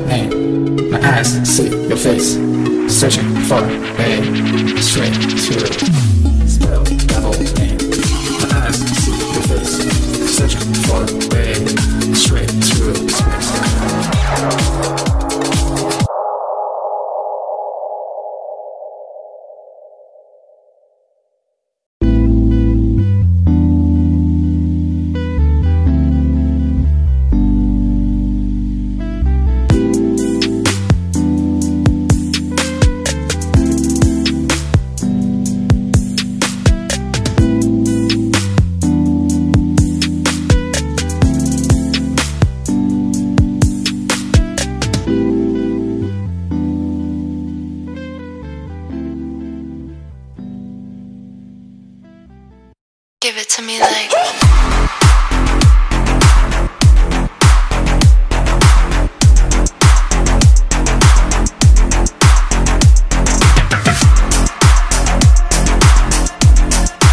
name. My eyes see your face, searching for a way straight to spell double name. My eyes see your face, searching for a way straight to space. Give it to me like